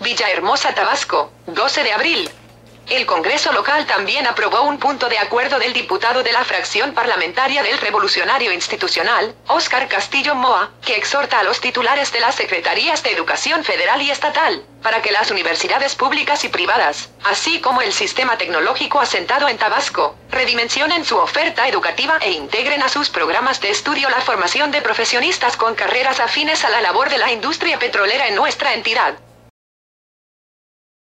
Villahermosa, Tabasco, 12 de abril. El Congreso local también aprobó un punto de acuerdo del diputado de la fracción parlamentaria del Revolucionario Institucional, Óscar Castillo Moa, que exhorta a los titulares de las Secretarías de Educación Federal y Estatal, para que las universidades públicas y privadas, así como el sistema tecnológico asentado en Tabasco, redimensionen su oferta educativa e integren a sus programas de estudio la formación de profesionistas con carreras afines a la labor de la industria petrolera en nuestra entidad.